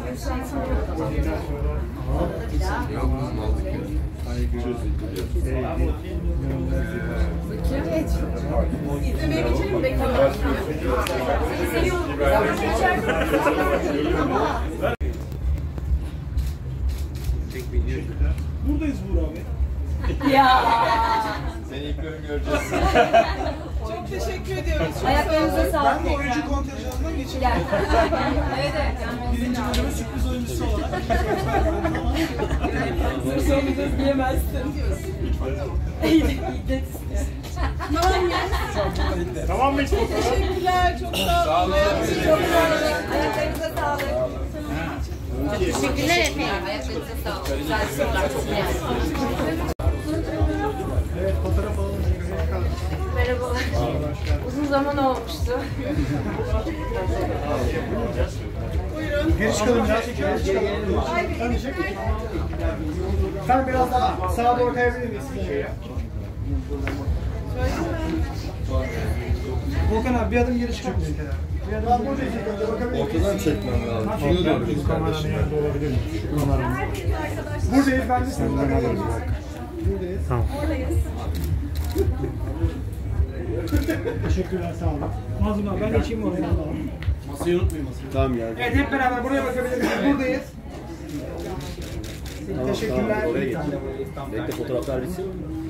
Yok kızım aldık ya. İzlemeye geçelim mi? Bekliyorum. Buradayız Buğra abi. Ya. Seni ilk bölüm göreceğiz. Çok teşekkür ediyoruz. Ayaklarınıza sağlık. Ben de oyuncu kontenjanından geçelim. Gel. Evet evet. Birinci bölümün sürpriz oyuncusu olarak. Zır olmayacağız diyemezsin. İddet istiyor. Tamam mı hiç fotoğraf? Teşekkürler. Çok sağ olun. Çok sağ olun. Ayaklarınıza sağlık. Teşekkürler efendim. Ayaklarınıza sağlık. Güzel sorular çok güzel. Evet, fotoğraf alalım. Merhabalar. Uzun zaman olmuştu. Geri çıkalım biraz. Geri çıkalım. Sen biraz daha sağa doğru kayabilir miyiz? Volkan abi bir adım geri çıkar mısın? Ortadan çekmem lazım. Şuna doğru git kardeşim. Buradayız, ben de senden alırız. Buradayız. Tamam. Teşekkürler, sağ olun. Mazlum abi, ben geçeyim oraya. Masayı unutmayın masayı. Tamam ya. Evet, hep beraber buraya bakabiliriz. Buradayız. Tamam, Teşekkürler. Tamam, oraya geç. Bekle fotoğraflar bitsin.